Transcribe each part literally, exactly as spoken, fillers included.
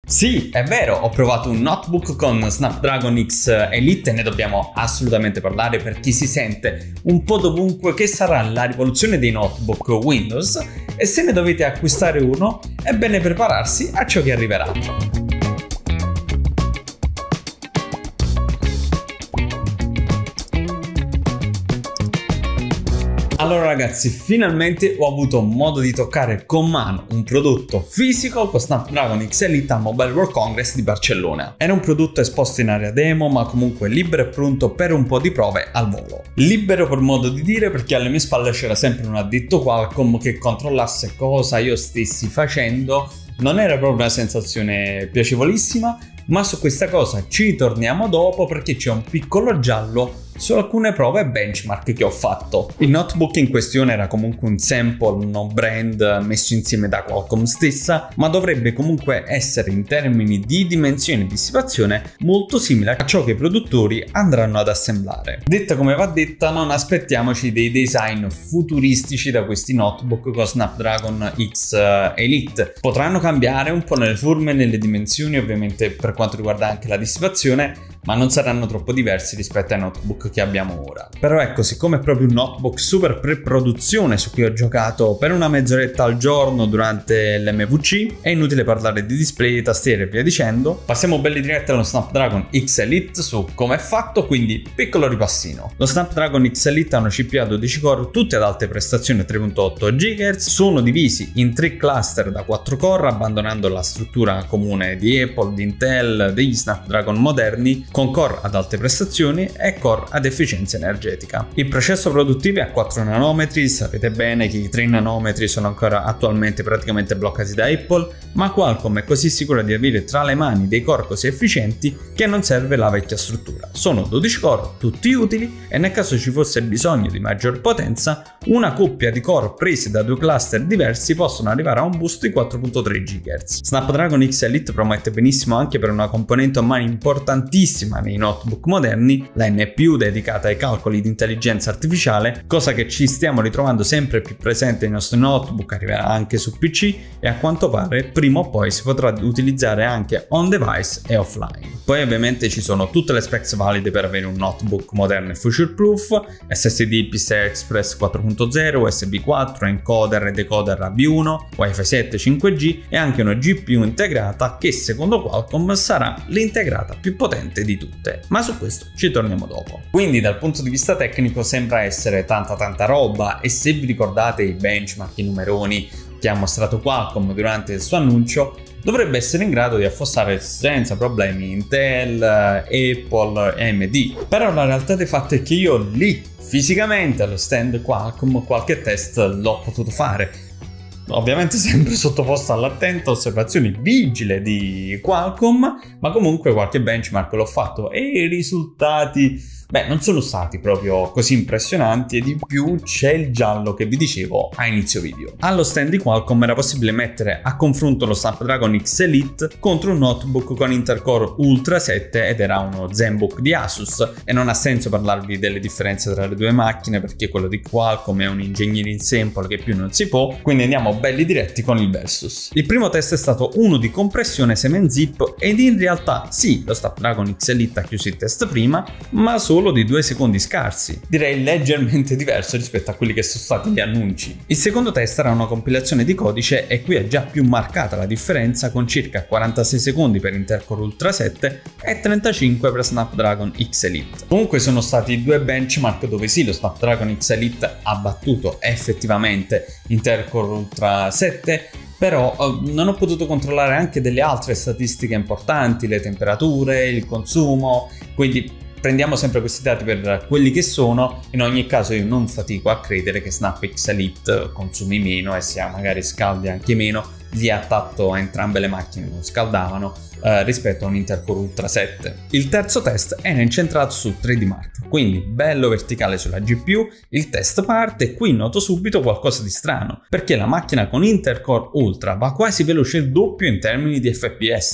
Sì, è vero, ho provato un notebook con Snapdragon X Elite e ne dobbiamo assolutamente parlare per chi si sente un po' dovunque che sarà la rivoluzione dei notebook Windows e se ne dovete acquistare uno è bene prepararsi a ciò che arriverà. Allora ragazzi, finalmente ho avuto modo di toccare con mano un prodotto fisico con Snapdragon X Elite al Mobile World Congress di Barcellona. Era un prodotto esposto in area demo, ma comunque libero e pronto per un po' di prove al volo. Libero per modo di dire perché alle mie spalle c'era sempre un addetto Qualcomm che controllasse cosa io stessi facendo. Non era proprio una sensazione piacevolissima, ma su questa cosa ci torniamo dopo perché c'è un piccolo giallo su alcune prove e benchmark che ho fatto. Il notebook in questione era comunque un sample no brand messo insieme da Qualcomm stessa, ma dovrebbe comunque essere in termini di dimensione e dissipazione molto simile a ciò che i produttori andranno ad assemblare. Detta come va detta, non aspettiamoci dei design futuristici da questi notebook con Snapdragon X Elite. Potranno cambiare un po' nelle forme e nelle dimensioni, ovviamente per quanto riguarda anche la dissipazione, ma non saranno troppo diversi rispetto ai notebook che abbiamo ora. Però ecco, siccome è proprio un notebook super pre-produzione su cui ho giocato per una mezz'oretta al giorno durante l'M V C, è inutile parlare di display, tastiere e via dicendo. Passiamo belli diretti allo Snapdragon X Elite su come è fatto, quindi piccolo ripassino. Lo Snapdragon X Elite ha una C P U a dodici core, tutte ad alte prestazioni a tre virgola otto gigahertz, sono divisi in tre cluster da quattro core, abbandonando la struttura comune di Apple, di Intel, degli Snapdragon moderni, con core ad alte prestazioni e core ad efficienza energetica. Il processo produttivo è a quattro nanometri, sapete bene che i tre nanometri sono ancora attualmente praticamente bloccati da Apple, ma Qualcomm è così sicura di avere tra le mani dei core così efficienti che non serve la vecchia struttura. Sono dodici core, tutti utili, e nel caso ci fosse bisogno di maggior potenza, una coppia di core presi da due cluster diversi possono arrivare a un boost di quattro virgola tre gigahertz. Snapdragon X Elite promette benissimo anche per una componente ormai importantissima nei notebook moderni, la N P U dedicata ai calcoli di intelligenza artificiale, cosa che ci stiamo ritrovando sempre più presente nei nostri notebook, arriverà anche su P C e a quanto pare prima o poi si potrà utilizzare anche on device e offline. Poi ovviamente ci sono tutte le specs valide per avere un notebook moderno e future proof: S S D P C I Express quattro punto zero, U S B quattro, encoder e decoder A V uno, Wi-Fi sette, cinque G e anche una G P U integrata che secondo Qualcomm sarà l'integrata più potente di tutte, ma su questo ci torniamo dopo. Quindi dal punto di vista tecnico sembra essere tanta tanta roba, e se vi ricordate i benchmark, i numeroni che ha mostrato Qualcomm durante il suo annuncio, dovrebbe essere in grado di affossare senza problemi Intel, Apple e A M D. Però la realtà dei fatti è che io lì fisicamente allo stand Qualcomm qualche test l'ho potuto fare, ovviamente sempre sottoposto all'attenta osservazione vigile di Qualcomm, ma comunque qualche benchmark l'ho fatto e i risultati, beh, non sono stati proprio così impressionanti, e di più c'è il giallo che vi dicevo a inizio video. Allo stand di Qualcomm era possibile mettere a confronto lo Snapdragon X Elite contro un notebook con Intel Core Ultra sette ed era uno ZenBook di Asus, e non ha senso parlarvi delle differenze tra le due macchine perché quello di Qualcomm è un engineering sample che più non si può, quindi andiamo belli diretti con il versus. Il primo test è stato uno di compressione semen zip, ed in realtà sì, lo Snapdragon X Elite ha chiuso il test prima, ma solo di due secondi scarsi, direi leggermente diverso rispetto a quelli che sono stati gli annunci. Il secondo test era una compilazione di codice, e qui è già più marcata la differenza, con circa quarantasei secondi per Intel Core Ultra sette e trentacinque per Snapdragon X Elite. Comunque sono stati due benchmark dove sì, lo Snapdragon X Elite ha battuto effettivamente Intel Core Ultra sette, però eh, non ho potuto controllare anche delle altre statistiche importanti, le temperature, il consumo, quindi prendiamo sempre questi dati per quelli che sono. In ogni caso io non fatico a credere che Snap X Elite consumi meno e sia magari scaldi anche meno, lì a tatto a entrambe le macchine non scaldavano, eh, rispetto a un Intel Core Ultra sette. Il terzo test era incentrato su tre D Mark, quindi bello verticale sulla G P U. Il test parte e qui noto subito qualcosa di strano, perché la macchina con Intel Core Ultra va quasi veloce il doppio in termini di F P S, e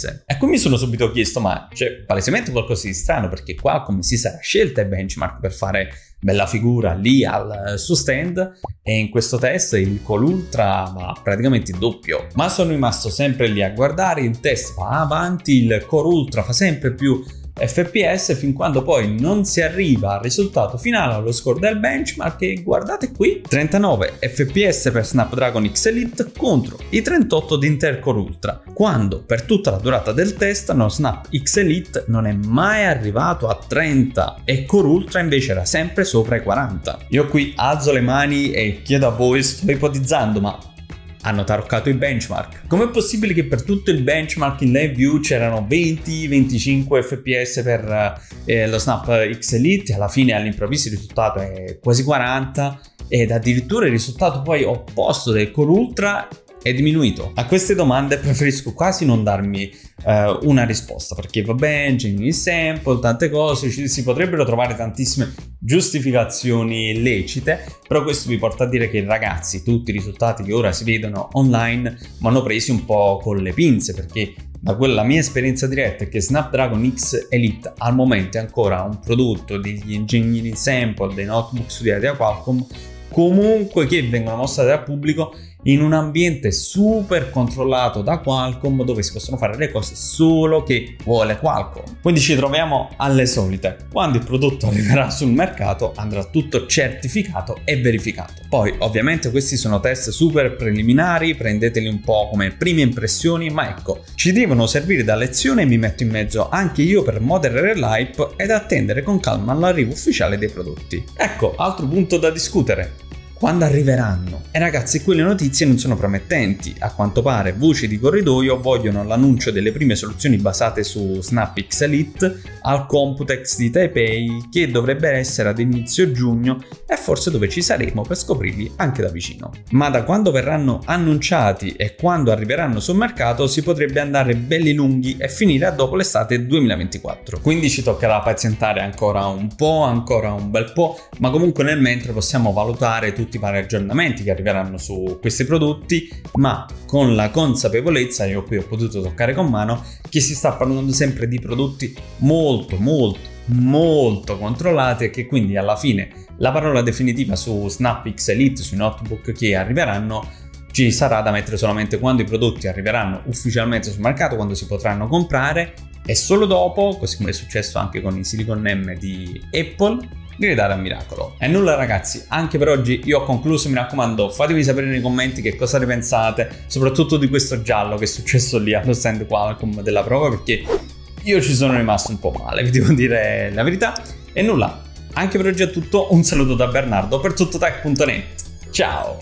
qui mi sono subito chiesto, ma c'è palesemente qualcosa di strano, perché Qualcomm si sarà scelta i benchmark per fare bella figura lì al suo stand, e in questo test il Core Ultra va praticamente il doppio. Ma sono rimasto sempre lì a guardare, il test va avanti, il Core Ultra fa sempre più F P S, fin quando poi non si arriva al risultato finale, allo score del benchmark, e guardate qui, trentanove F P S per Snapdragon X Elite contro i trentotto di Intel Core Ultra, quando per tutta la durata del test lo Snap X Elite non è mai arrivato a trenta e Core Ultra invece era sempre sopra i quaranta. Io qui alzo le mani e chiedo a voi, sto ipotizzando, ma hanno taroccato i benchmark? Com'è possibile che per tutto il benchmark in live view c'erano venti venticinque F P S per eh, lo Snap X Elite, e alla fine all'improvviso il risultato è quasi quaranta, ed addirittura il risultato poi opposto del Core Ultra è diminuito? A queste domande preferisco quasi non darmi uh, una risposta, perché va bene, genuine sample, tante cose, ci si potrebbero trovare tantissime giustificazioni lecite, però questo vi porta a dire che ragazzi, tutti i risultati che ora si vedono online vanno presi un po' con le pinze, perché da quella mia esperienza diretta è che Snapdragon X Elite al momento è ancora un prodotto degli engineering sample dei notebook studiati da Qualcomm, comunque che vengono mostrati al pubblico in un ambiente super controllato da Qualcomm, dove si possono fare le cose solo che vuole Qualcomm. Quindi ci troviamo alle solite: quando il prodotto arriverà sul mercato andrà tutto certificato e verificato. Poi ovviamente questi sono test super preliminari, prendeteli un po' come prime impressioni, ma ecco, ci devono servire da lezione, e mi metto in mezzo anche io per moderare l'hype ed attendere con calma l'arrivo ufficiale dei prodotti. Ecco, altro punto da discutere: quando arriveranno? E ragazzi, qui le notizie non sono promettenti. A quanto pare voci di corridoio vogliono l'annuncio delle prime soluzioni basate su Snap X Elite al Computex di Taipei, che dovrebbe essere ad inizio giugno, e forse dove ci saremo per scoprirli anche da vicino. Ma da quando verranno annunciati e quando arriveranno sul mercato si potrebbe andare belli lunghi e finire a dopo l'estate duemilaventiquattro. Quindi ci toccherà pazientare ancora un po', ancora un bel po', ma comunque nel mentre possiamo valutare tutti i vari aggiornamenti che arriveranno su questi prodotti, ma con la consapevolezza, io qui ho potuto toccare con mano, che si sta parlando sempre di prodotti molto molto molto controllati, e che quindi alla fine la parola definitiva su Snap X Elite, sui notebook che arriveranno, ci sarà da mettere solamente quando i prodotti arriveranno ufficialmente sul mercato, quando si potranno comprare, e solo dopo, così come è successo anche con i Silicon M di Apple, gridare al miracolo. E nulla ragazzi, anche per oggi io ho concluso. Mi raccomando, fatemi sapere nei commenti che cosa ne pensate, soprattutto di questo giallo che è successo lì allo stand Qualcomm della prova, perché io ci sono rimasto un po' male, vi devo dire la verità. E nulla, anche per oggi è tutto, un saluto da Bernardo per tuttotech punto net. Ciao!